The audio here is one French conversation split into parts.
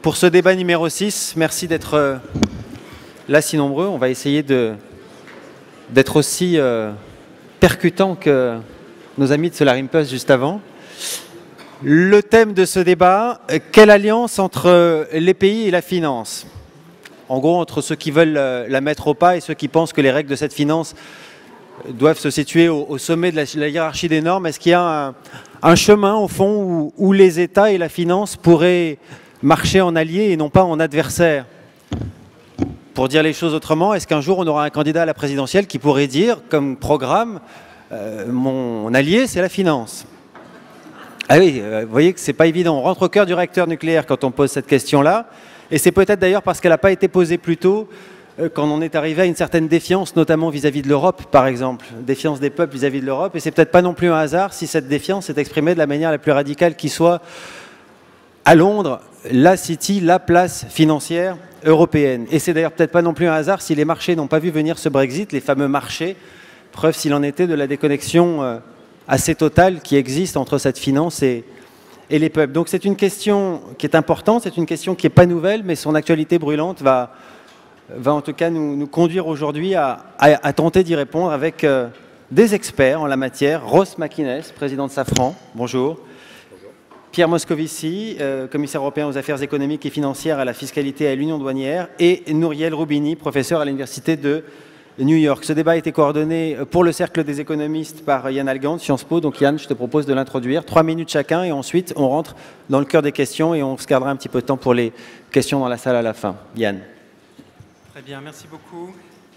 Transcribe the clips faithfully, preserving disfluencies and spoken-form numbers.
pour ce débat numéro six. Merci d'être là si nombreux. On va essayer d'être aussi euh, percutant que nos amis de Solar Impulse juste avant. Le thème de ce débat, quelle alliance entre les pays et la finance? En gros, entre ceux qui veulent la mettre au pas et ceux qui pensent que les règles de cette finance doivent se situer au, au sommet de la, la hiérarchie des normes. Est-ce qu'il y a un, un chemin, au fond, où, où les États et la finance pourraient marcher en alliés et non pas en adversaires? Pour dire les choses autrement, est-ce qu'un jour on aura un candidat à la présidentielle qui pourrait dire, comme programme, euh, mon allié, c'est la finance? Ah oui, euh, vous voyez que c'est pas évident. On rentre au cœur du réacteur nucléaire quand on pose cette question-là. Et c'est peut-être d'ailleurs parce qu'elle n'a pas été posée plus tôt, euh, quand on est arrivé à une certaine défiance, notamment vis-à-vis de l'Europe, par exemple. Défiance des peuples vis-à-vis de l'Europe. Et c'est peut-être pas non plus un hasard si cette défiance est exprimée de la manière la plus radicale qui soit à Londres, la city, la place financière européenne. Et c'est d'ailleurs peut-être pas non plus un hasard si les marchés n'ont pas vu venir ce Brexit, les fameux marchés, preuve s'il en était de la déconnexion euh, assez totale qui existe entre cette finance et, et les peuples. Donc c'est une question qui est importante, c'est une question qui n'est pas nouvelle, mais son actualité brûlante va, va en tout cas nous, nous conduire aujourd'hui à, à, à tenter d'y répondre avec euh, des experts en la matière. Ross McInnes, président de Safran, bonjour. Pierre Moscovici, euh, commissaire européen aux affaires économiques et financières, à la fiscalité et à l'union douanière, et Nouriel Roubini, professeur à l'université de New York. Ce débat a été coordonné pour le Cercle des économistes par Yann Algand, Sciences Po. Donc Yann, je te propose de l'introduire. Trois minutes chacun et ensuite on rentre dans le cœur des questions et on se gardera un petit peu de temps pour les questions dans la salle à la fin. Yann. Très bien, merci beaucoup.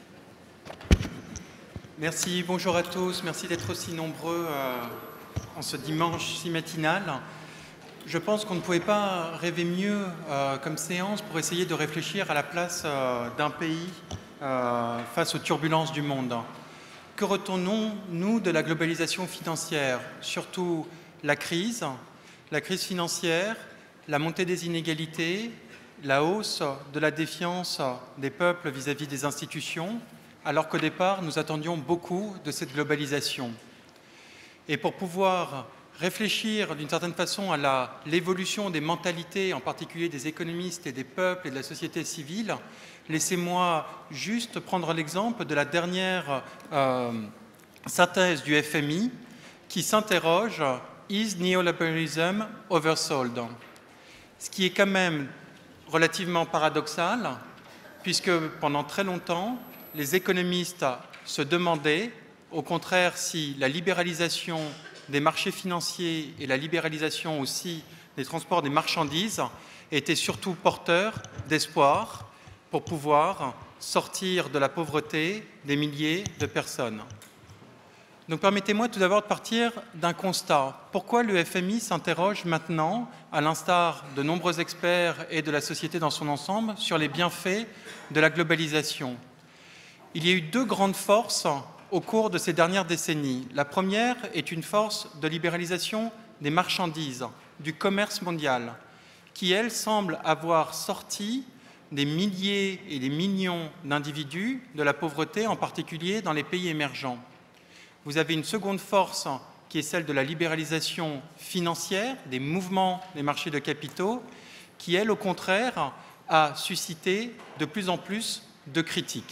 Merci, bonjour à tous. Merci d'être aussi nombreux euh, en ce dimanche si matinal. Je pense qu'on ne pouvait pas rêver mieux euh, comme séance pour essayer de réfléchir à la place euh, d'un pays euh, face aux turbulences du monde. Que retenons-nous de la globalisation financière? Surtout la crise, la crise financière, la montée des inégalités, la hausse de la défiance des peuples vis-à-vis des institutions, alors qu'au départ, nous attendions beaucoup de cette globalisation. Et pour pouvoir réfléchir d'une certaine façon à l'évolution des mentalités, en particulier des économistes et des peuples et de la société civile, laissez-moi juste prendre l'exemple de la dernière euh, synthèse du F M I qui s'interroge « Is neoliberalism oversold ?» Ce qui est quand même relativement paradoxal, puisque pendant très longtemps, les économistes se demandaient, au contraire, si la libéralisation des marchés financiers et la libéralisation aussi des transports des marchandises étaient surtout porteurs d'espoir pour pouvoir sortir de la pauvreté des milliers de personnes. Donc permettez-moi tout d'abord de partir d'un constat. Pourquoi le F M I s'interroge maintenant, à l'instar de nombreux experts et de la société dans son ensemble, sur les bienfaits de la globalisation? Il y a eu deux grandes forces au cours de ces dernières décennies. La première est une force de libéralisation des marchandises, du commerce mondial, qui, elle, semble avoir sorti des milliers et des millions d'individus de la pauvreté, en particulier dans les pays émergents. Vous avez une seconde force qui est celle de la libéralisation financière, des mouvements des marchés de capitaux, qui, elle, au contraire, a suscité de plus en plus de critiques.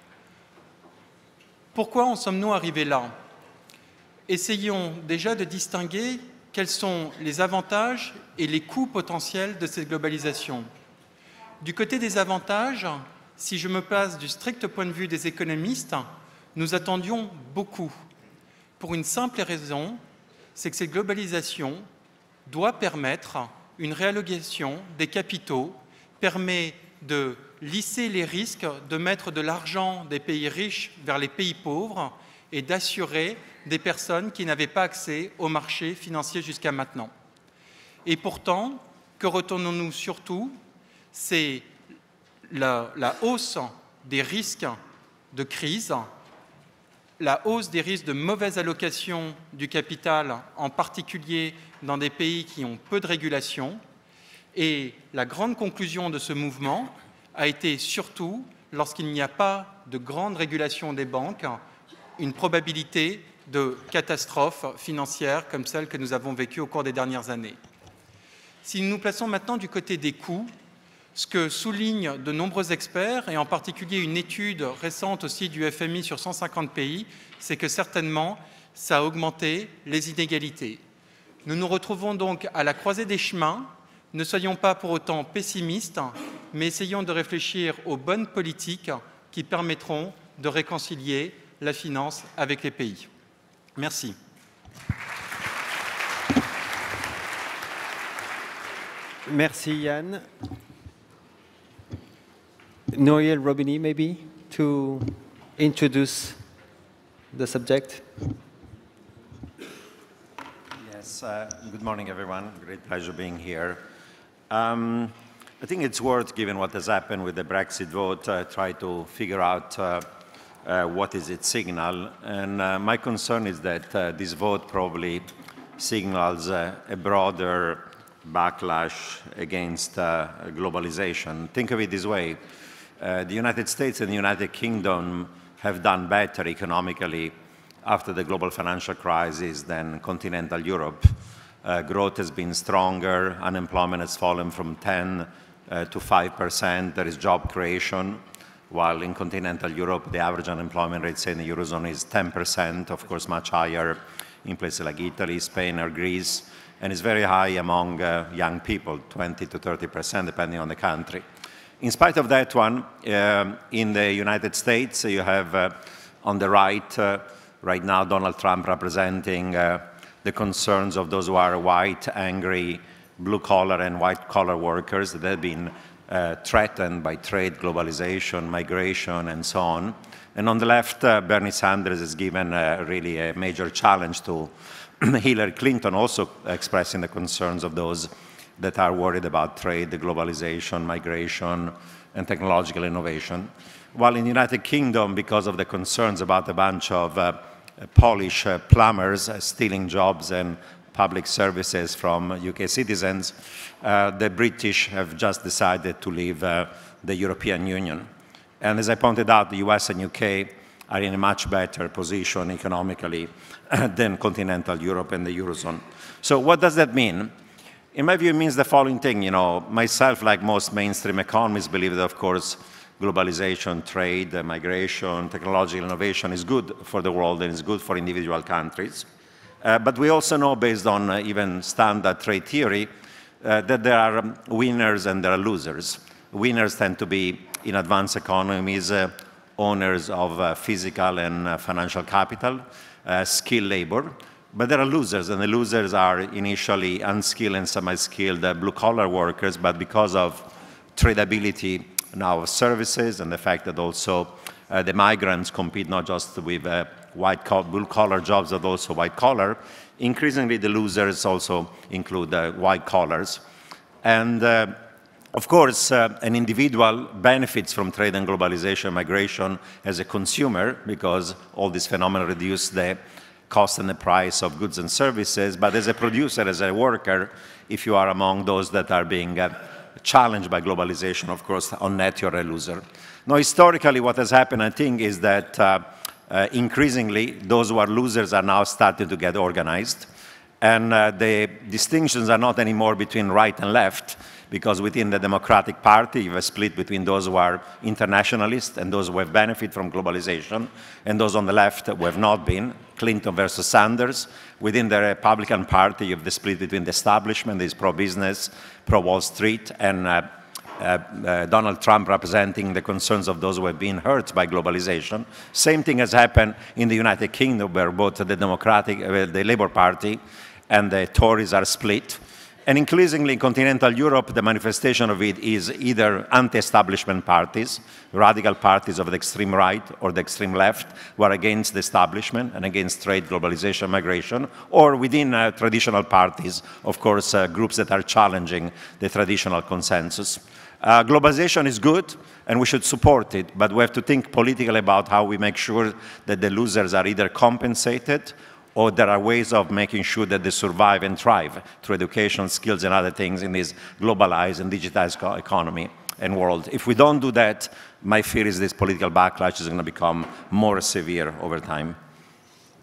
Pourquoi en sommes-nous arrivés là? Essayons déjà de distinguer quels sont les avantages et les coûts potentiels de cette globalisation. Du côté des avantages, si je me place du strict point de vue des économistes, nous attendions beaucoup. Pour une simple raison, c'est que cette globalisation doit permettre une réallocation des capitaux, permet de lisser les risques, de mettre de l'argent des pays riches vers les pays pauvres et d'assurer des personnes qui n'avaient pas accès au marché financier jusqu'à maintenant. Et pourtant, que retenons-nous surtout? C'est la, la hausse des risques de crise, la hausse des risques de mauvaise allocation du capital, en particulier dans des pays qui ont peu de régulation. Et la grande conclusion de ce mouvement a été surtout, lorsqu'il n'y a pas de grande régulation des banques, une probabilité de catastrophe financière comme celle que nous avons vécue au cours des dernières années. Si nous nous plaçons maintenant du côté des coûts, Ce que soulignent de nombreux experts, et en particulier une étude récente aussi du F M I sur cent cinquante pays, c'est que certainement, ça a augmenté les inégalités. Nous nous retrouvons donc à la croisée des chemins. Ne soyons pas pour autant pessimistes, mais essayons de réfléchir aux bonnes politiques qui permettront de réconcilier la finance avec les pays. Merci. Merci Yann. Nouriel Robinet, maybe, to introduce the subject. Yes, uh, good morning, everyone. Great pleasure being here. Um, I think it's worth, given what has happened with the Brexit vote, uh, try to figure out uh, uh, what is its signal. And uh, my concern is that uh, this vote probably signals uh, a broader backlash against uh, globalization. Think of it this way. Uh, the United States and the United Kingdom have done better economically after the global financial crisis than continental Europe. Uh, growth has been stronger, unemployment has fallen from ten uh, to five percent, there is job creation, while in continental Europe the average unemployment rate, say in the Eurozone, is ten percent, of course much higher in places like Italy, Spain or Greece, and is very high among uh, young people, twenty to thirty percent depending on the country. In spite of that one, uh, in the United States you have uh, on the right, uh, right now Donald Trump representing uh, the concerns of those who are white, angry, blue-collar and white-collar workers that have been uh, threatened by trade, globalization, migration, and so on. And on the left, uh, Bernie Sanders has given uh, really a major challenge to Hillary Clinton, also expressing the concerns of those that are worried about trade, globalization, migration, and technological innovation. While in the United Kingdom, because of the concerns about a bunch of uh, Polish uh, plumbers uh, stealing jobs and public services from U K citizens, uh, the British have just decided to leave uh, the European Union. And as I pointed out, the U S and U K are in a much better position economically than continental Europe and the Eurozone. So what does that mean? In my view, it means the following thing. You know, myself, like most mainstream economists, believe that, of course, globalization, trade, uh, migration, technological innovation is good for the world and is good for individual countries. Uh, but we also know, based on uh, even standard trade theory, uh, that there are um, winners and there are losers. Winners tend to be, in advanced economies, uh, owners of uh, physical and uh, financial capital, uh, skilled labor. But there are losers, and the losers are initially unskilled and semi-skilled uh, blue-collar workers, but because of tradability now of services and the fact that also uh, the migrants compete not just with uh, white blue-collar jobs, but also white-collar, increasingly the losers also include uh, white-collars. And uh, of course, uh, an individual benefits from trade and globalization, migration as a consumer, because all these phenomena reduce the cost and the price of goods and services, but as a producer, as a worker, if you are among those that are being uh, challenged by globalization, of course, on net you're a loser. Now, historically, what has happened, I think, is that uh, uh, increasingly those who are losers are now starting to get organized, and uh, the distinctions are not anymore between right and left, because within the Democratic Party, you have a split between those who are internationalists and those who have benefited from globalization, and those on the left who have not been, Clinton versus Sanders. Within the Republican Party, you have the split between the establishment, that is pro-business, pro-Wall Street, and uh, uh, uh, Donald Trump representing the concerns of those who have been hurt by globalization. Same thing has happened in the United Kingdom, where both the Democratic, uh, the Labour Party and the Tories are split. And increasingly in continental Europe, the manifestation of it is either anti-establishment parties, radical parties of the extreme right or the extreme left, who are against the establishment and against trade, globalization, migration, or within uh, traditional parties, of course, uh, groups that are challenging the traditional consensus. Uh, globalization is good, and we should support it, but we have to think politically about how we make sure that the losers are either compensated, or there are ways of making sure that they survive and thrive through education, skills, and other things in this globalized and digitized economy and world. If we don't do that, my fear is this political backlash is going to become more severe over time.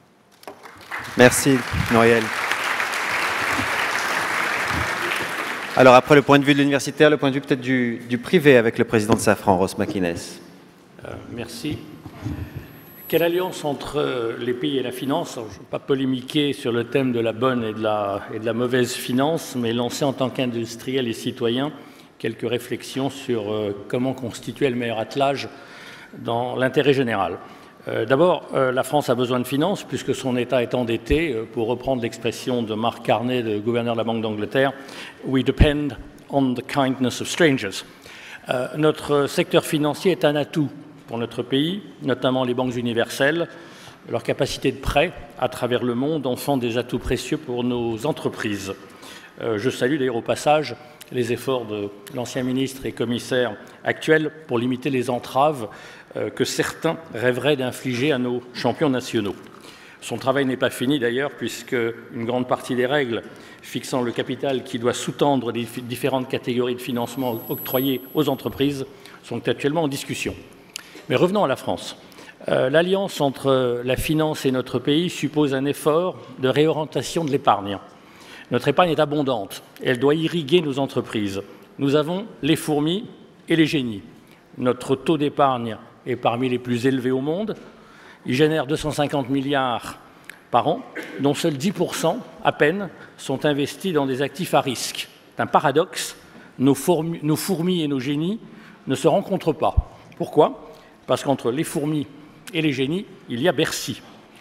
Merci, Nouriel. Alors après le point de vue de l'universitaire, le point de vue peut-être du, du privé avec le président de Safran, Ross McInnes. Euh, merci. Quelle alliance entre les pays et la finance? Alors, je ne vais pas polémiquer sur le thème de la bonne et de la, et de la mauvaise finance, mais lancer en tant qu'industriel et citoyen quelques réflexions sur euh, comment constituer le meilleur attelage dans l'intérêt général. Euh, D'abord, euh, la France a besoin de finances puisque son État est endetté. Euh, pour reprendre l'expression de Mark Carney, le gouverneur de la Banque d'Angleterre, « We depend on the kindness of strangers ». Euh, notre secteur financier est un atout pour notre pays, notamment les banques universelles. Leur capacité de prêt à travers le monde en font des atouts précieux pour nos entreprises. Euh, je salue d'ailleurs au passage les efforts de l'ancien ministre et commissaire actuel pour limiter les entraves euh, que certains rêveraient d'infliger à nos champions nationaux. Son travail n'est pas fini d'ailleurs, puisque une grande partie des règles fixant le capital qui doit sous-tendre les différentes catégories de financement octroyées aux entreprises sont actuellement en discussion. Mais revenons à la France. Euh, L'alliance entre la finance et notre pays suppose un effort de réorientation de l'épargne. Notre épargne est abondante, elle doit irriguer nos entreprises. Nous avons les fourmis et les génies. Notre taux d'épargne est parmi les plus élevés au monde. Il génère deux cent cinquante milliards par an, dont seuls dix pour cent à peine sont investis dans des actifs à risque. C'est un paradoxe, nos fourmis, nos fourmis et nos génies ne se rencontrent pas. Pourquoi? Parce qu'entre les fourmis et les génies, il y a Bercy.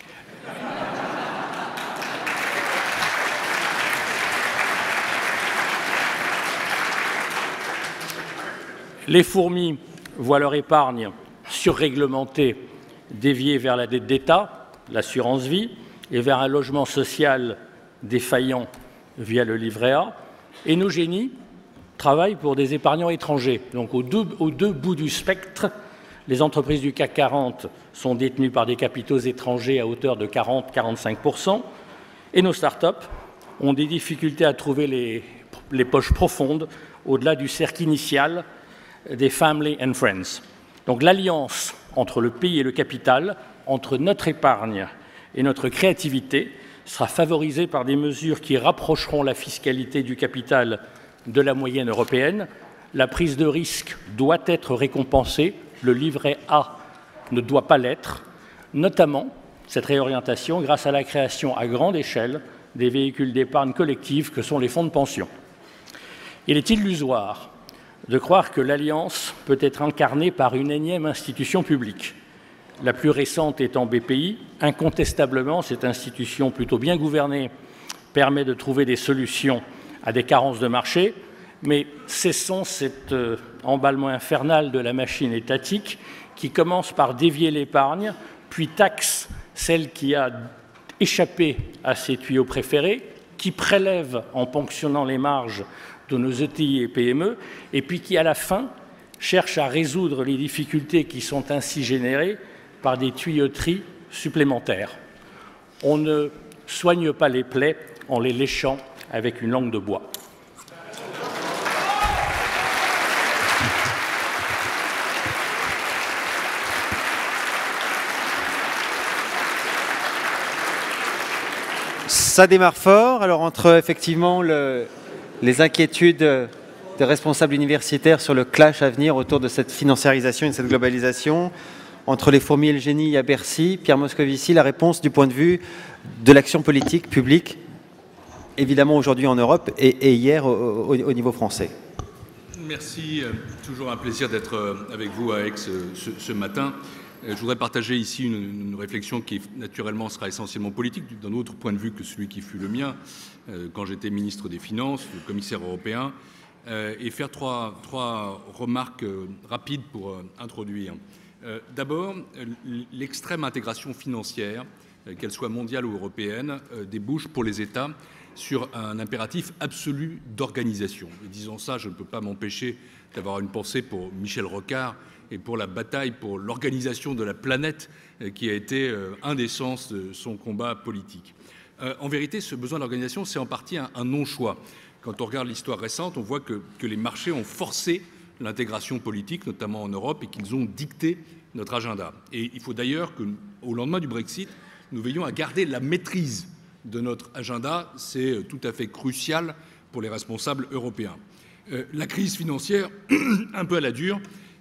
Les fourmis voient leur épargne surréglementée déviée vers la dette d'État, l'assurance vie, et vers un logement social défaillant via le livret A. Et nos génies travaillent pour des épargnants étrangers. Donc aux deux, aux deux bouts du spectre, les entreprises du C A C quarante sont détenues par des capitaux étrangers à hauteur de quarante à quarante-cinq pour cent, et nos start-up ont des difficultés à trouver les, les poches profondes au-delà du cercle initial des family and friends. Donc l'alliance entre le pays et le capital, entre notre épargne et notre créativité, sera favorisée par des mesures qui rapprocheront la fiscalité du capital de la moyenne européenne. La prise de risque doit être récompensée, le livret A ne doit pas l'être, notamment cette réorientation grâce à la création à grande échelle des véhicules d'épargne collective que sont les fonds de pension. Il est illusoire de croire que l'alliance peut être incarnée par une énième institution publique. La plus récente étant B P I, incontestablement, cette institution plutôt bien gouvernée permet de trouver des solutions à des carences de marché, mais cessons cet euh, emballement infernal de la machine étatique qui commence par dévier l'épargne, puis taxe celle qui a échappé à ses tuyaux préférés, qui prélève en ponctionnant les marges de nos E T I et P M E, et puis qui, à la fin, cherche à résoudre les difficultés qui sont ainsi générées par des tuyauteries supplémentaires. On ne soigne pas les plaies en les léchant avec une langue de bois. Ça démarre fort. Alors entre effectivement le, les inquiétudes des responsables universitaires sur le clash à venir autour de cette financiarisation et de cette globalisation, entre les fourmis et le génie à Bercy, Pierre Moscovici, la réponse du point de vue de l'action politique publique, évidemment aujourd'hui en Europe et, et hier au, au, au niveau français. Merci, toujours un plaisir d'être avec vous à Aix ce, ce matin. Je voudrais partager ici une, une réflexion qui naturellement sera essentiellement politique, d'un autre point de vue que celui qui fut le mien quand j'étais ministre des Finances, le commissaire européen, et faire trois, trois remarques rapides pour introduire. D'abord, l'extrême intégration financière, qu'elle soit mondiale ou européenne, débouche pour les États sur un impératif absolu d'organisation. Et disant ça, je ne peux pas m'empêcher d'avoir une pensée pour Michel Rocard et pour la bataille pour l'organisation de la planète qui a été un des sens de son combat politique. En vérité, ce besoin d'organisation, c'est en partie un, un non-choix. Quand on regarde l'histoire récente, on voit que, que les marchés ont forcé l'intégration politique, notamment en Europe, et qu'ils ont dicté notre agenda. Et il faut d'ailleurs qu'au lendemain du Brexit, nous veillions à garder la maîtrise de notre agenda. C'est tout à fait crucial pour les responsables européens. Euh, la crise financière, un peu à la dure,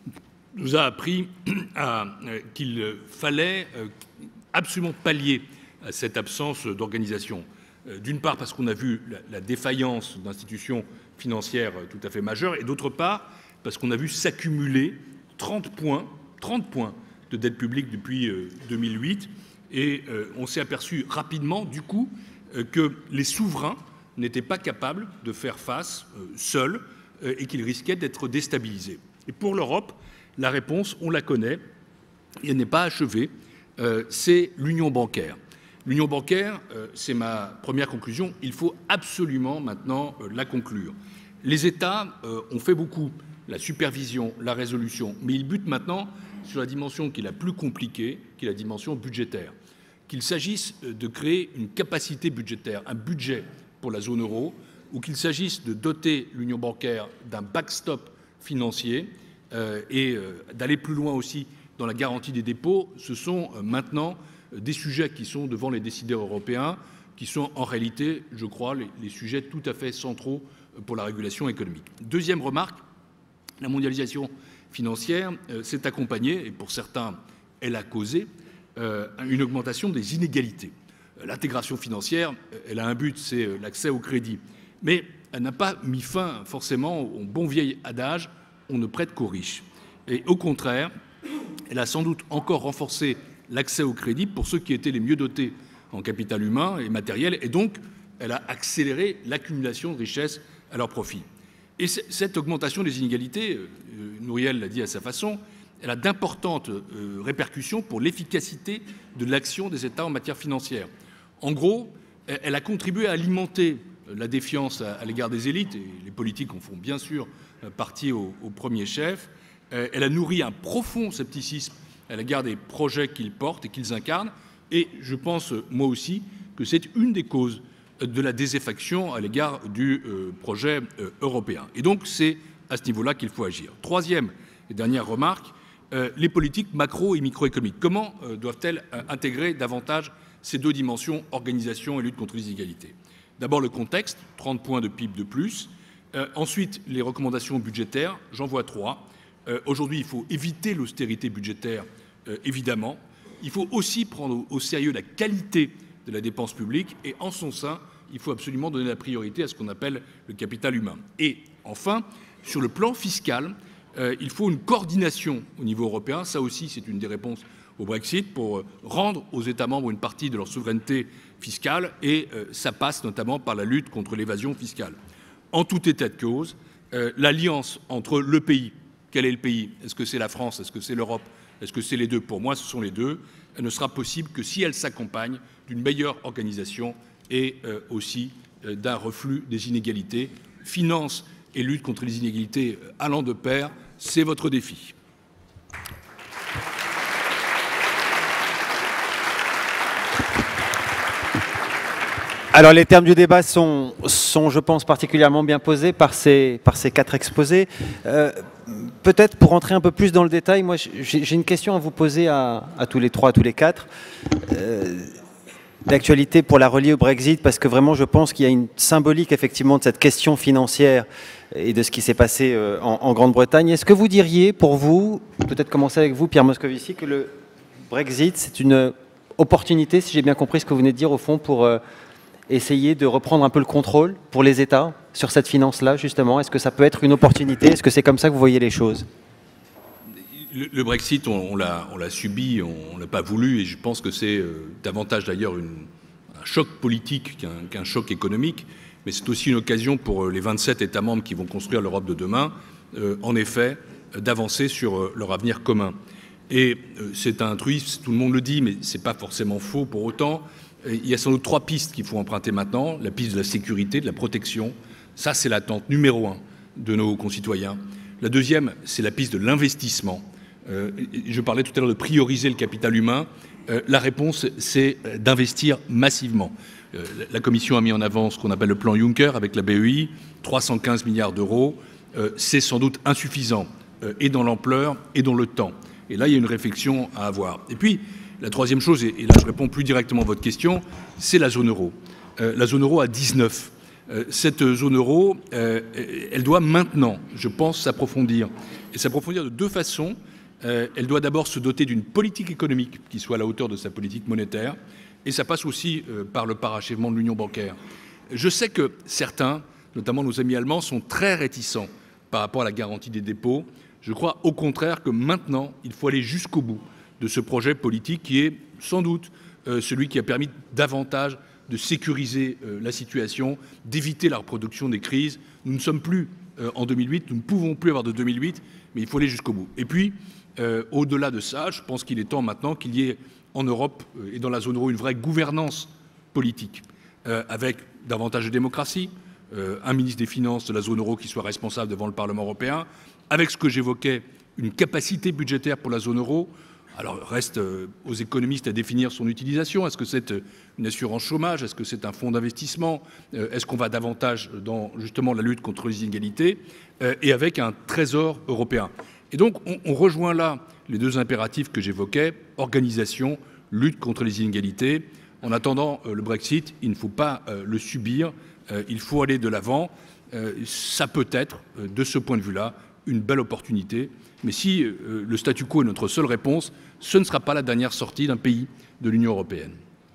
nous a appris euh, qu'il fallait euh, absolument pallier à cette absence d'organisation. Euh, D'une part parce qu'on a vu la, la défaillance d'institutions financières tout à fait majeures, et d'autre part parce qu'on a vu s'accumuler trente points, trente points de dette publique depuis euh, deux mille huit, et euh, on s'est aperçu rapidement, du coup, euh, que les souverains n'étaient pas capables de faire face euh, seuls euh, et qu'ils risquaient d'être déstabilisés. Et pour l'Europe, la réponse, on la connaît, et elle n'est pas achevée, euh, c'est l'union bancaire. L'union bancaire, euh, c'est ma première conclusion, il faut absolument maintenant euh, la conclure. Les États euh, ont fait beaucoup, la supervision, la résolution, mais ils butent maintenant sur la dimension qui est la plus compliquée, qui est la dimension budgétaire. Qu'il s'agisse de créer une capacité budgétaire, un budget pour la zone euro, ou qu'il s'agisse de doter l'union bancaire d'un backstop financier euh, et euh, d'aller plus loin aussi dans la garantie des dépôts, ce sont euh, maintenant des sujets qui sont devant les décideurs européens, qui sont en réalité, je crois, les, les sujets tout à fait centraux pour la régulation économique. Deuxième remarque, la mondialisation financière euh, s'est accompagnée, et pour certains, elle a causé, euh, une augmentation des inégalités. Euh, L'intégration financière, elle a un but, c'est euh, l'accès au crédit. Mais elle n'a pas mis fin forcément au bon vieil adage « on ne prête qu'aux riches ». Et au contraire, elle a sans doute encore renforcé l'accès au crédit pour ceux qui étaient les mieux dotés en capital humain et matériel, et donc elle a accéléré l'accumulation de richesses à leur profit. Et cette augmentation des inégalités, euh, Nouriel l'a dit à sa façon, elle a d'importantes euh, répercussions pour l'efficacité de l'action des États en matière financière. En gros, elle a contribué à alimenter la défiance à, à l'égard des élites, et les politiques en font bien sûr partie au, au premier chef. Euh, elle a nourri un profond scepticisme à l'égard des projets qu'ils portent et qu'ils incarnent, et je pense, moi aussi, que c'est une des causes de la désaffection à l'égard du euh, projet euh, européen. Et donc, c'est à ce niveau-là qu'il faut agir. Troisième et dernière remarque, euh, les politiques macro- et microéconomiques. Comment euh, doivent-elles euh, intégrer davantage ces deux dimensions, organisation et lutte contre les inégalités? D'abord, le contexte, trente points de P I B de plus. Euh, ensuite, les recommandations budgétaires, j'en vois trois. Euh, Aujourd'hui, il faut éviter l'austérité budgétaire, euh, évidemment. Il faut aussi prendre au, au sérieux la qualité de la dépense publique, et en son sein, il faut absolument donner la priorité à ce qu'on appelle le capital humain. Et enfin, sur le plan fiscal, euh, il faut une coordination au niveau européen. Ça aussi, c'est une des réponses au Brexit, pour rendre aux États membres une partie de leur souveraineté fiscale, et euh, ça passe notamment par la lutte contre l'évasion fiscale. En tout état de cause, euh, l'alliance entre le pays, quel est le pays? Est-ce que c'est la France? Est-ce que c'est l'Europe? Est-ce que c'est les deux? Pour moi, ce sont les deux. Elle ne sera possible que si elle s'accompagne d'une meilleure organisation et euh, aussi euh, d'un reflux des inégalités. Finance et lutte contre les inégalités allant de pair, c'est votre défi. Alors les termes du débat sont, sont je pense, particulièrement bien posés par ces, par ces quatre exposés. Euh, Peut-être pour rentrer un peu plus dans le détail, moi j'ai une question à vous poser à, à tous les trois, à tous les quatre. Euh, D'actualité pour la relier au Brexit, parce que vraiment je pense qu'il y a une symbolique effectivement de cette question financière et de ce qui s'est passé en, en Grande-Bretagne. Est-ce que vous diriez, pour vous, peut-être commencer avec vous, Pierre Moscovici, que le Brexit c'est une opportunité, si j'ai bien compris ce que vous venez de dire au fond, pour euh, essayer de reprendre un peu le contrôle pour les États sur cette finance-là, justement? Est-ce que ça peut être une opportunité? Est-ce que c'est comme ça que vous voyez les choses? Le, le Brexit, on, on l'a subi, on ne l'a pas voulu, et je pense que c'est euh, davantage d'ailleurs un choc politique qu'un qu'un choc économique, mais c'est aussi une occasion pour les vingt-sept États membres qui vont construire l'Europe de demain, euh, en effet, d'avancer sur euh, leur avenir commun. Et euh, c'est un truisme, tout le monde le dit, mais ce n'est pas forcément faux pour autant. Il y a sans doute trois pistes qu'il faut emprunter maintenant. La piste de la sécurité, de la protection. Ça, c'est l'attente numéro un de nos concitoyens. La deuxième, c'est la piste de l'investissement. Euh, je parlais tout à l'heure de prioriser le capital humain. Euh, la réponse, c'est d'investir massivement. Euh, la Commission a mis en avant ce qu'on appelle le plan Juncker avec la B E I, trois cent quinze milliards d'euros. Euh, c'est sans doute insuffisant, euh, et dans l'ampleur et dans le temps. Et là, il y a une réflexion à avoir. Et puis, la troisième chose, et là je réponds plus directement à votre question, c'est la zone euro. Euh, la zone euro à dix-neuf. Euh, cette zone euro, euh, elle doit maintenant, je pense, s'approfondir. Et s'approfondir de deux façons. Euh, elle doit d'abord se doter d'une politique économique qui soit à la hauteur de sa politique monétaire. Et ça passe aussi euh, par le parachèvement de l'union bancaire. Je sais que certains, notamment nos amis allemands, sont très réticents par rapport à la garantie des dépôts. Je crois au contraire que maintenant, il faut aller jusqu'au bout de ce projet politique qui est sans doute euh, celui qui a permis davantage de sécuriser euh, la situation, d'éviter la reproduction des crises. Nous ne sommes plus euh, en deux mille huit, nous ne pouvons plus avoir de deux mille huit, mais il faut aller jusqu'au bout. Et puis, euh, au-delà de ça, je pense qu'il est temps maintenant qu'il y ait en Europe euh, et dans la zone euro une vraie gouvernance politique, euh, avec davantage de démocratie, euh, un ministre des Finances de la zone euro qui soit responsable devant le Parlement européen, avec ce que j'évoquais, une capacité budgétaire pour la zone euro. Alors, reste aux économistes à définir son utilisation. Est-ce que c'est une assurance chômage? Est-ce que c'est un fonds d'investissement? Est-ce qu'on va davantage dans, justement, la lutte contre les inégalités? Et avec un trésor européen. Et donc, on, on rejoint là les deux impératifs que j'évoquais, organisation, lutte contre les inégalités. En attendant le Brexit, il ne faut pas le subir, il faut aller de l'avant. Ça peut être, de ce point de vue-là, une belle opportunité. Mais si euh, le statu quo est notre seule réponse, ce ne sera pas la dernière sortie d'un pays de l'Union européenne.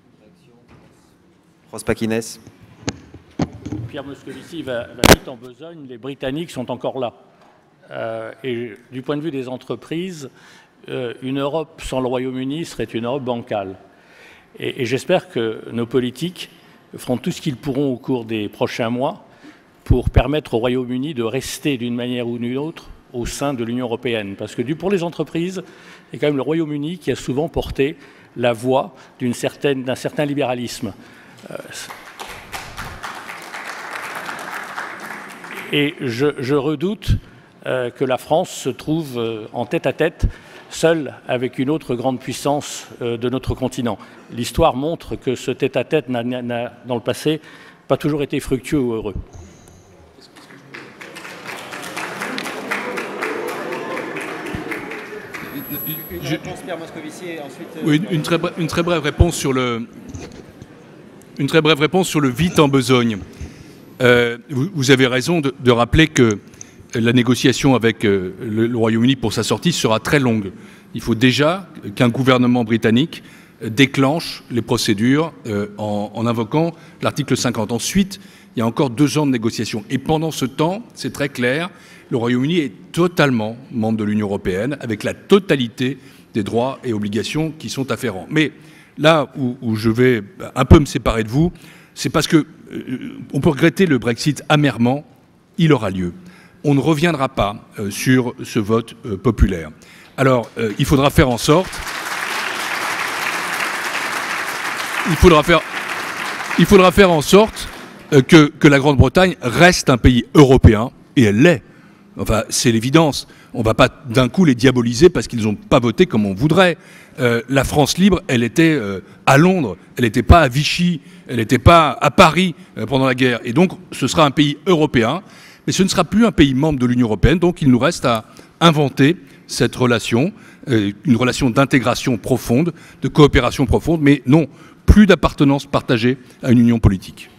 Rospakines. Pierre Moscovici va, va vite en besogne, les Britanniques sont encore là. Euh, et du point de vue des entreprises, euh, une Europe sans le Royaume-Uni serait une Europe bancale. Et, et j'espère que nos politiques feront tout ce qu'ils pourront au cours des prochains mois pour permettre au Royaume-Uni de rester d'une manière ou d'une autre au sein de l'Union européenne. Parce que pour les entreprises, c'est quand même le Royaume-Uni qui a souvent porté la voix d'une certaine, d'un certain libéralisme. Euh, et je, je redoute euh, que la France se trouve euh, en tête-à-tête, seule avec une autre grande puissance euh, de notre continent. L'histoire montre que ce tête-à-tête n'a, n'a, dans le passé, pas toujours été fructueux ou heureux. Une réponse, Pierre Moscovici, et ensuite... Euh, oui, une, très brève, une très brève réponse sur le, une très brève réponse sur le vite en besogne. Euh, vous, vous avez raison de, de rappeler que la négociation avec euh, le, le Royaume-Uni pour sa sortie sera très longue. Il faut déjà qu'un gouvernement britannique déclenche les procédures euh, en, en invoquant l'article cinquante. Ensuite, il y a encore deux ans de négociation. Et pendant ce temps, c'est très clair, le Royaume-Uni est totalement membre de l'Union européenne, avec la totalité des droits et obligations qui sont afférents. Mais là où, où je vais un peu me séparer de vous, c'est parce que euh, on peut regretter le Brexit amèrement, il aura lieu. On ne reviendra pas euh, sur ce vote euh, populaire. Alors, euh, il faudra faire en sorte... Il faudra faire, il faudra faire en sorte euh, que, que la Grande-Bretagne reste un pays européen, et elle l'est. Enfin, c'est l'évidence. On ne va pas d'un coup les diaboliser parce qu'ils n'ont pas voté comme on voudrait. Euh, la France libre, elle était euh, à Londres, elle n'était pas à Vichy, elle n'était pas à Paris euh, pendant la guerre. Et donc, ce sera un pays européen, mais ce ne sera plus un pays membre de l'Union européenne. Donc, il nous reste à inventer cette relation, euh, une relation d'intégration profonde, de coopération profonde, mais non, plus d'appartenance partagée à une union politique.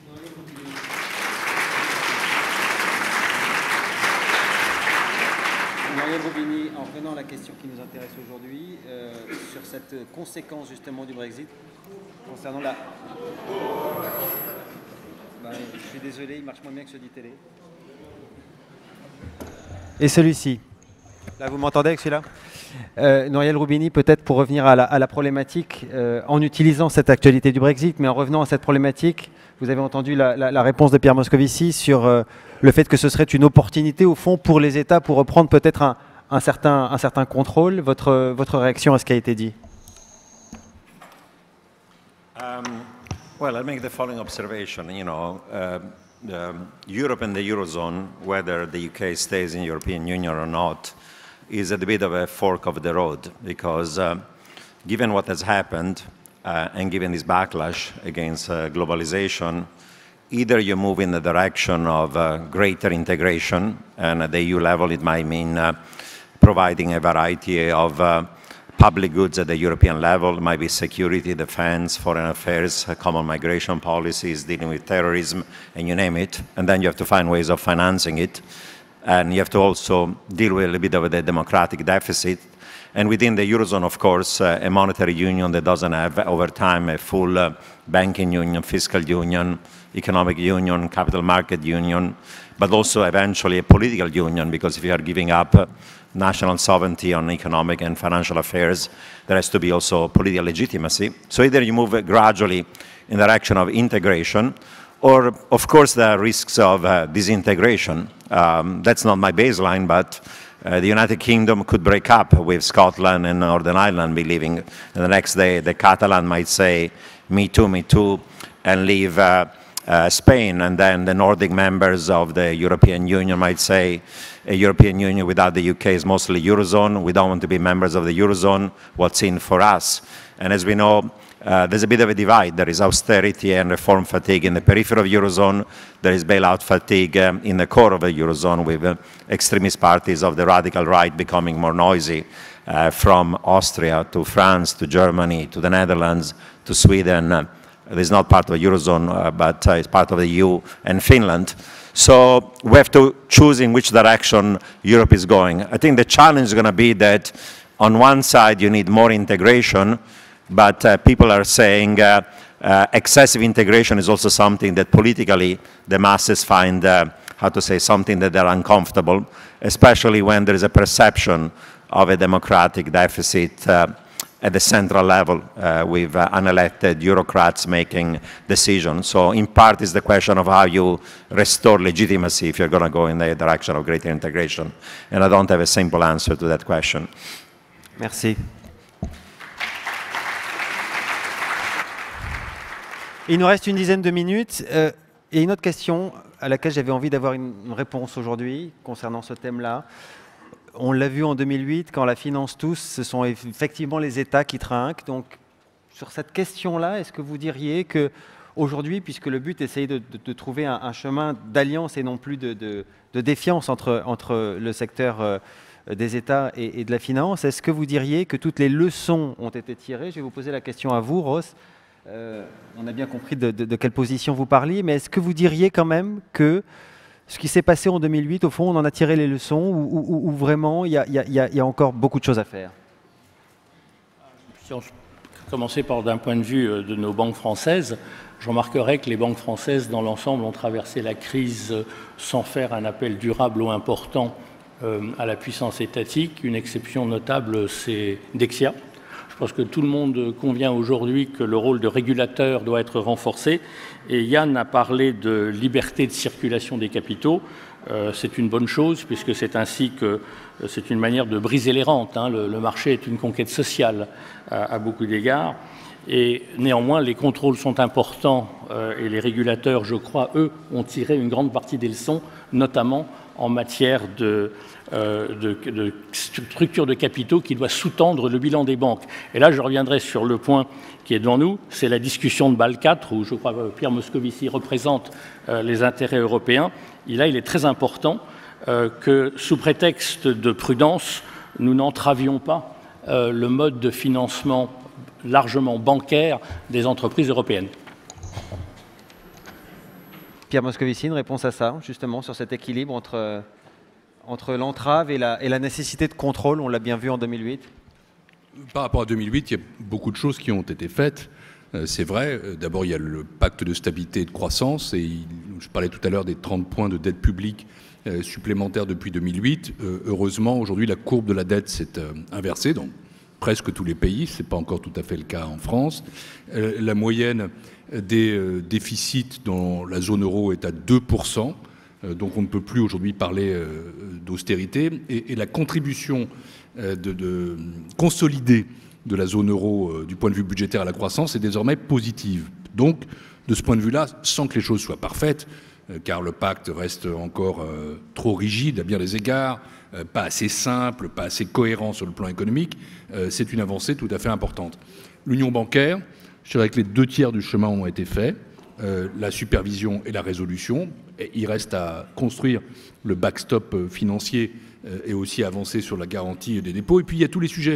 En revenant à la question qui nous intéresse aujourd'hui, euh, sur cette conséquence justement du Brexit, concernant la... Ben, je suis désolé, il marche moins bien que celui télé. Et celui-ci. Là, vous m'entendez avec celui-là? euh, Nouriel Roubini, peut-être pour revenir à la, à la problématique, euh, en utilisant cette actualité du Brexit, mais en revenant à cette problématique, vous avez entendu la, la, la réponse de Pierre Moscovici sur euh, le fait que ce serait une opportunité, au fond, pour les États, pour reprendre peut-être un, un, certain, un certain contrôle. Votre, votre réaction à ce qui a été dit? Um, well, I'll make the following observation. You know, uh, the Europe and the Eurozone, whether the U K stays in the European Union or not, is at a bit of a fork of the road, because uh, given what has happened uh, and given this backlash against uh, globalization, either you move in the direction of uh, greater integration, and at the E U level it might mean uh, providing a variety of uh, public goods at the European level. It might be security, defense, foreign affairs, uh, common migration policies, dealing with terrorism, and you name it. And then you have to find ways of financing it. And you have to also deal with a little bit of the democratic deficit. And within the Eurozone, of course, uh, a monetary union that doesn't have, over time, a full uh, banking union, fiscal union, economic union, capital market union, but also eventually a political union, because if you are giving up uh, national sovereignty on economic and financial affairs, there has to be also political legitimacy. So either you move gradually in the direction of integration, or, of course, there are risks of uh, disintegration. Um, that's not my baseline, but uh, the United Kingdom could break up with Scotland and Northern Ireland be leaving. And the next day, the Catalan might say, me too, me too, and leave uh, uh, Spain. And then the Nordic members of the European Union might say, a European Union without the U K is mostly Eurozone. We don't want to be members of the Eurozone. What's in for us? And as we know, Uh, there's a bit of a divide. There is austerity and reform fatigue in the periphery of Eurozone. There is bailout fatigue um, in the core of the Eurozone, with uh, extremist parties of the radical right becoming more noisy, uh, from Austria to France to Germany to the Netherlands to Sweden. Uh, it is not part of the Eurozone, uh, but uh, it's part of the E U and Finland. So we have to choose in which direction Europe is going. I think the challenge is going to be that on one side you need more integration, but uh, people are saying uh, uh, excessive integration is also something that politically the masses find, uh, how to say, something that they're uncomfortable, especially when there is a perception of a democratic deficit uh, at the central level uh, with uh, unelected bureaucrats making decisions. So in part is the question of how you restore legitimacy if you're going to go in the direction of greater integration. And I don't have a simple answer to that question. Merci. Il nous reste une dizaine de minutes. Euh, et une autre question à laquelle j'avais envie d'avoir une, une réponse aujourd'hui concernant ce thème-là. On l'a vu en deux mille huit, quand la finance tous, ce sont effectivement les États qui trinquent. Donc, sur cette question-là, est-ce que vous diriez qu'aujourd'hui, puisque le but est d'essayer de, de, de trouver un, un chemin d'alliance et non plus de, de, de défiance entre, entre le secteur euh, des États et, et de la finance, est-ce que vous diriez que toutes les leçons ont été tirées? Je vais vous poser la question à vous, Ross. Euh, on a bien compris de, de, de quelle position vous parliez, mais est-ce que vous diriez quand même que ce qui s'est passé en deux mille huit, au fond, on en a tiré les leçons, ou, ou, ou vraiment il y, y, y, y a encore beaucoup de choses à faire? Si on commençait par d'un point de vue de nos banques françaises, je remarquerais que les banques françaises, dans l'ensemble, ont traversé la crise sans faire un appel durable ou important euh, à la puissance étatique. Une exception notable, c'est Dexia. Je pense que tout le monde convient aujourd'hui que le rôle de régulateur doit être renforcé. Et Yann a parlé de liberté de circulation des capitaux. Euh, c'est une bonne chose, puisque c'est ainsi que euh, c'est une manière de briser les rentes. Hein. Le, le marché est une conquête sociale à, à beaucoup d'égards. Et néanmoins, les contrôles sont importants euh, et les régulateurs, je crois, eux, ont tiré une grande partie des leçons, notamment en matière de, euh, de, de structure de capitaux qui doit sous-tendre le bilan des banques. Et là, je reviendrai sur le point qui est devant nous, c'est la discussion de Bâle quatre, où je crois que Pierre Moscovici représente euh, les intérêts européens. Et là, il est très important euh, que, sous prétexte de prudence, nous n'entravions pas euh, le mode de financement largement bancaire des entreprises européennes. Pierre Moscovici, une réponse à ça, justement, sur cet équilibre entre, entre l'entrave et la, et la nécessité de contrôle, on l'a bien vu en deux mille huit. Par rapport à deux mille huit, il y a beaucoup de choses qui ont été faites. Euh, c'est vrai, d'abord il y a le pacte de stabilité et de croissance, et il, je parlais tout à l'heure des trente points de dette publique euh, supplémentaires depuis deux mille huit. Euh, heureusement, aujourd'hui, la courbe de la dette s'est euh, inversée dans presque tous les pays, ce n'est pas encore tout à fait le cas en France. Euh, la moyenne des euh, déficits dans la zone euro est à deux pour cent, euh, donc on ne peut plus aujourd'hui parler euh, d'austérité. Et, et la contribution euh, de, de consolidée de la zone euro euh, du point de vue budgétaire à la croissance est désormais positive. Donc, de ce point de vue-là, sans que les choses soient parfaites, euh, car le pacte reste encore euh, trop rigide à bien des égards, euh, pas assez simple, pas assez cohérent sur le plan économique, euh, c'est une avancée tout à fait importante. L'union bancaire, je dirais que les deux tiers du chemin ont été faits, euh, la supervision et la résolution. Et il reste à construire le backstop financier euh, et aussi avancer sur la garantie des dépôts. Et puis il y a tous les sujets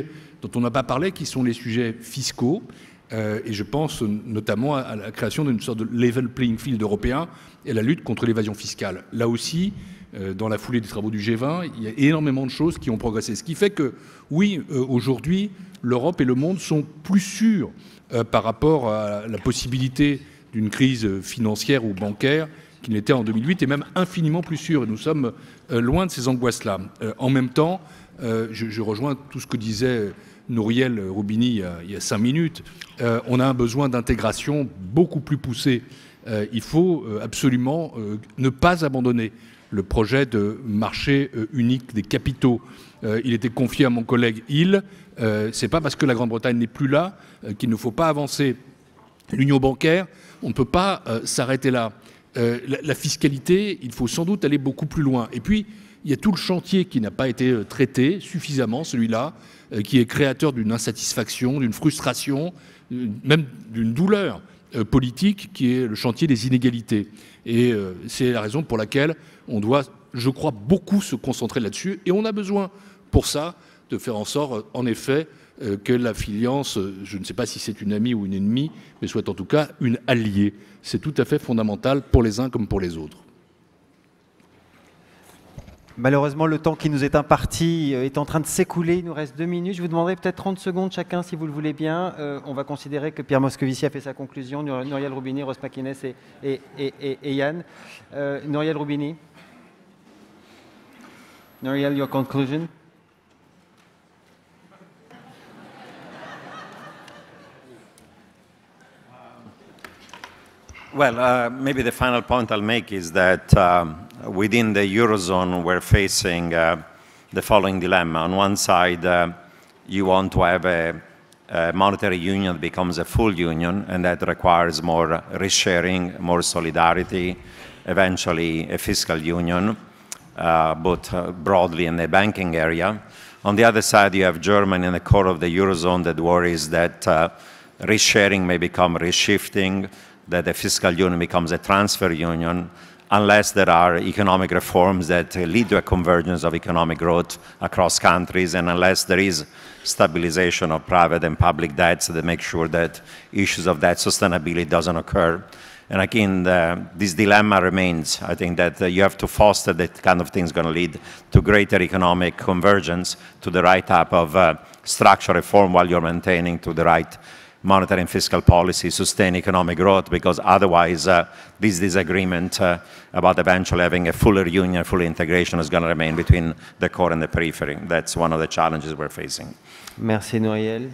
dont on n'a pas parlé, qui sont les sujets fiscaux. Euh, et je pense notamment à la création d'une sorte de level playing field européen et à la lutte contre l'évasion fiscale. Là aussi, euh, dans la foulée des travaux du G vingt, il y a énormément de choses qui ont progressé. Ce qui fait que, oui, euh, aujourd'hui, l'Europe et le monde sont plus sûrs euh, par rapport à la possibilité d'une crise financière ou bancaire qu'il n'était en deux mille huit, et même infiniment plus sûrs. Et nous sommes euh, loin de ces angoisses-là. Euh, en même temps, euh, je, je rejoins tout ce que disait Nouriel Roubini il y a, il y a cinq minutes. Euh, on a un besoin d'intégration beaucoup plus poussé. Euh, il faut euh, absolument euh, ne pas abandonner le projet de marché euh, unique des capitaux. Euh, il était confié à mon collègue Hill. Euh, c'est pas parce que la Grande-Bretagne n'est plus là euh, qu'il ne faut pas avancer. L'union bancaire, on ne peut pas euh, s'arrêter là. Euh, la, la fiscalité, il faut sans doute aller beaucoup plus loin. Et puis, il y a tout le chantier qui n'a pas été euh, traité suffisamment, celui-là, euh, qui est créateur d'une insatisfaction, d'une frustration, euh, même d'une douleur euh, politique, qui est le chantier des inégalités. Et euh, c'est la raison pour laquelle on doit, je crois, beaucoup se concentrer là-dessus. Et on a besoin, pour ça, de faire en sorte, en effet, euh, que la Filiance, euh, je ne sais pas si c'est une amie ou une ennemie, mais soit en tout cas une alliée. C'est tout à fait fondamental pour les uns comme pour les autres. Malheureusement, le temps qui nous est imparti est en train de s'écouler. Il nous reste deux minutes. Je vous demanderai peut-être trente secondes chacun, si vous le voulez bien. Euh, on va considérer que Pierre Moscovici a fait sa conclusion, Nouriel Roubini, Ross McInnes et, et, et, et, et Yann. Euh, Nouriel Roubini. Nouriel, your conclusion. Well, uh, maybe the final point I'll make is that um, within the Eurozone, we're facing uh, the following dilemma. On one side, uh, you want to have a, a monetary union that becomes a full union, and that requires more risk sharing, more solidarity, eventually a fiscal union, uh, both uh, broadly in the banking area. On the other side, you have Germany in the core of the Eurozone that worries that uh, risk sharing may become risk shifting, that the fiscal union becomes a transfer union, unless there are economic reforms that lead to a convergence of economic growth across countries, and unless there is stabilization of private and public debts that make sure that issues of debt sustainability doesn't occur. And again, the, this dilemma remains. I think that uh, you have to foster that kind of thing is going to lead to greater economic convergence, to the right type of uh, structural reform, while you're maintaining to the right monetary and fiscal policy, sustain economic growth, because otherwise uh, this disagreement uh, about eventually having a fuller union, fuller integration is going to remain between the core and the periphery. That's one of the challenges we're facing. Merci Nouriel.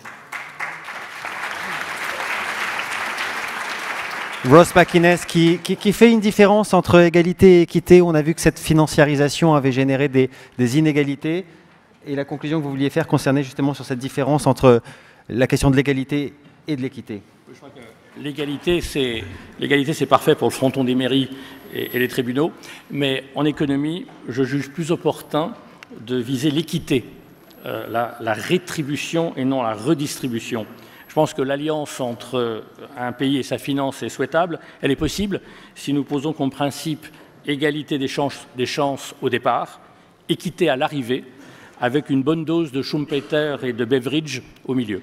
Ross McInnes qui, qui, qui fait une différence entre égalité et équité. On a vu que cette financiarisation avait généré des, des inégalités. Et la conclusion que vous vouliez faire concernait justement sur cette différence entre la question de l'égalité et de l'équité. L'égalité, c'est l'égalité, c'est parfait pour le fronton des mairies et, et les tribunaux, mais en économie, je juge plus opportun de viser l'équité, euh, la, la rétribution et non la redistribution. Je pense que l'alliance entre un pays et sa finance est souhaitable. Elle est possible si nous posons comme principe égalité des chances, des chances au départ, équité à l'arrivée, avec une bonne dose de Schumpeter et de Beveridge au milieu.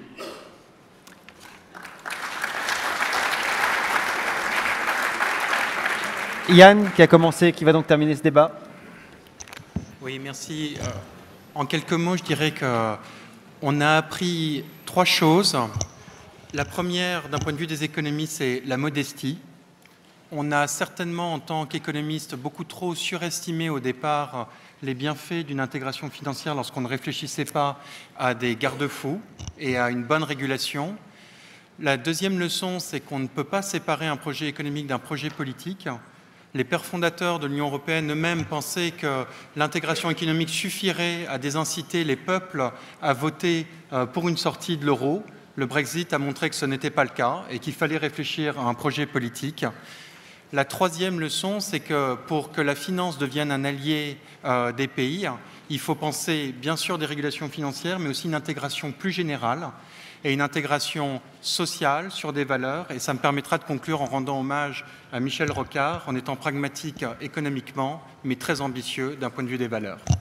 Yann, qui a commencé, qui va donc terminer ce débat. Oui, merci. Euh, en quelques mots, je dirais qu'on a appris trois choses. La première, d'un point de vue des économistes, c'est la modestie. On a certainement, en tant qu'économiste, beaucoup trop surestimé au départ les bienfaits d'une intégration financière lorsqu'on ne réfléchissait pas à des garde-fous et à une bonne régulation. La deuxième leçon, c'est qu'on ne peut pas séparer un projet économique d'un projet politique. Les pères fondateurs de l'Union européenne eux-mêmes pensaient que l'intégration économique suffirait à désinciter les peuples à voter pour une sortie de l'euro. Le Brexit a montré que ce n'était pas le cas et qu'il fallait réfléchir à un projet politique. La troisième leçon, c'est que pour que la finance devienne un allié euh, des pays, il faut penser bien sûr des régulations financières, mais aussi une intégration plus générale et une intégration sociale sur des valeurs. Et ça me permettra de conclure en rendant hommage à Michel Rocard, en étant pragmatique économiquement, mais très ambitieux d'un point de vue des valeurs.